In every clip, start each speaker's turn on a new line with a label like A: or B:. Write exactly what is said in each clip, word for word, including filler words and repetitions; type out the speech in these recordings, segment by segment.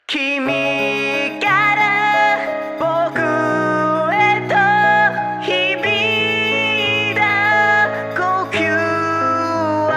A: 君から僕へと響いた呼吸は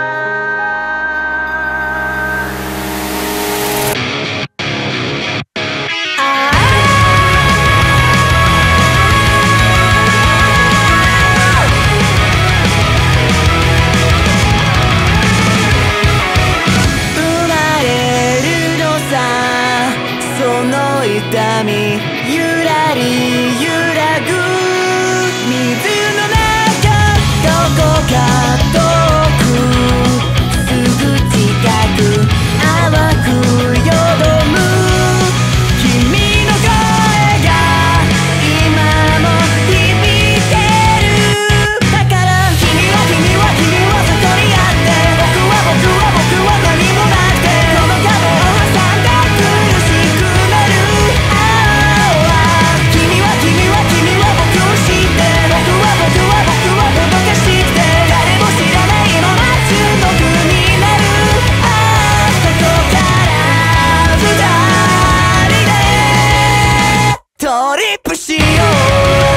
A: 生まれるのさその痛みゆらり揺らぐ水の中どこか遠くすぐ近く淡くよどむ君の声が今も響いてるだから君は君は君はそこにあって僕は僕は僕は何もなくてこの壁を挟んだ苦しくなるああ君は君は君は僕を知って僕は僕は僕はもどかしくて誰も知らないまま中毒になるああそこから二人でトリップしよう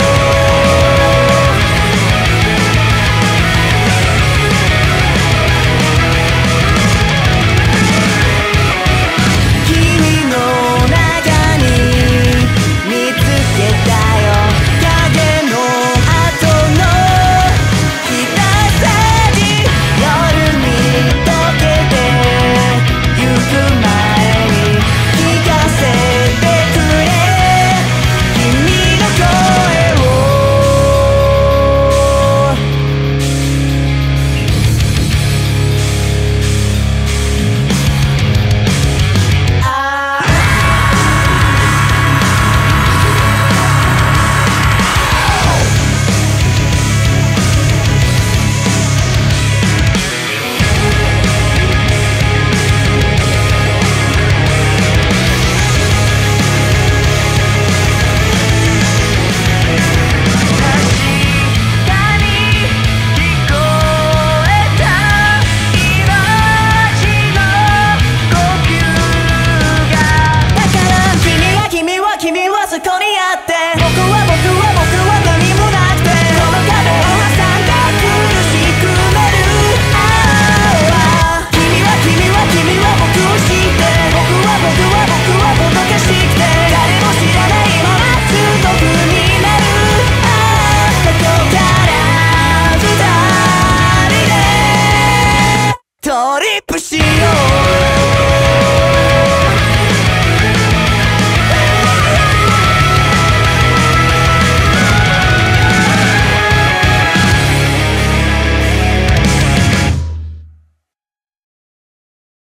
A: 君の中に見つけたよ影の後のひたさに夜に溶けてゆく前に聞かせてくれ君の声をああ確かに聞こえた命の呼吸がだから君は君は君はそこにあって僕は僕は僕は何もなくてこの壁を挟んだ苦しくなるああ君は君は君は僕を知って僕は僕は僕はもどかしくて誰も知らないまま中毒になるああそこから二人でトリップしよう